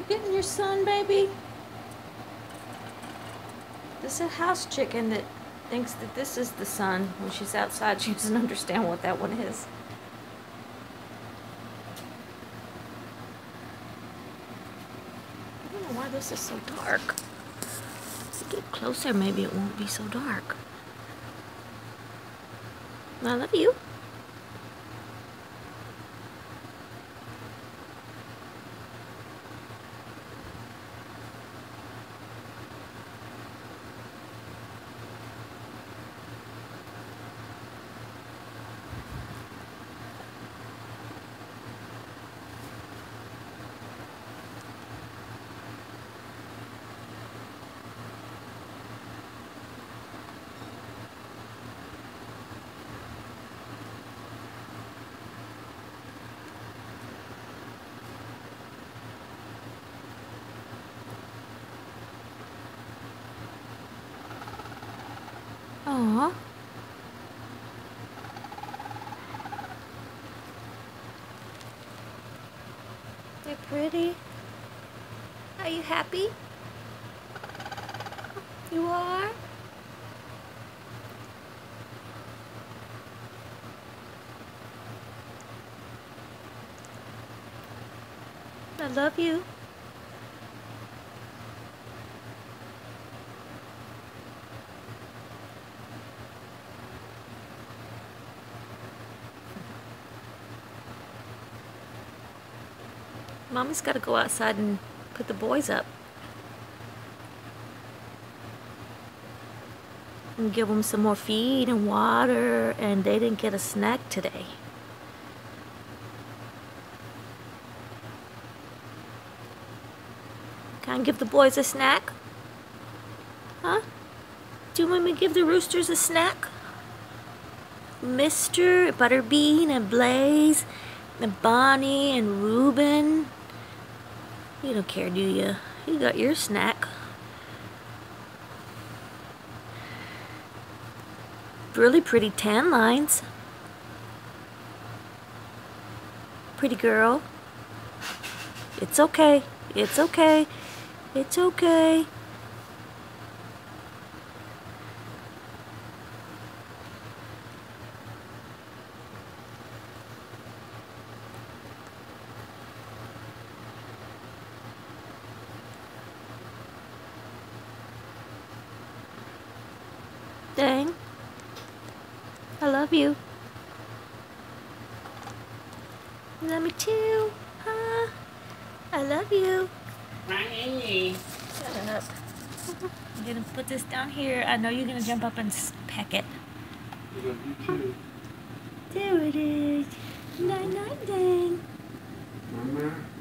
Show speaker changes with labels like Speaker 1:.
Speaker 1: They're getting your son, baby. This is a house chicken that thinks that this is the sun. When she's outside, she doesn't understand what that one is. I don't know why this is so dark. Let's get closer, maybe it won't be so dark. I love you. Aww. They're pretty. Are you happy? You are? I love you. Mommy's got to go outside and put the boys up. And give them some more feed and water, and they didn't get a snack today. Can I give the boys a snack? Huh? Do you want me to give the roosters a snack? Mr. Butterbean and Blaze and Bonnie and Reuben. You don't care, do you? You got your snack. Really pretty tan lines. Pretty girl. It's okay. It's okay. It's okay. Dang. I love you. Love me too. Huh? I love you.
Speaker 2: Hi.
Speaker 1: Shut up. I'm gonna put this down here. I know you're gonna jump up and peck it.
Speaker 2: I love you too.
Speaker 1: There it is. Night night, dang.
Speaker 2: Mama.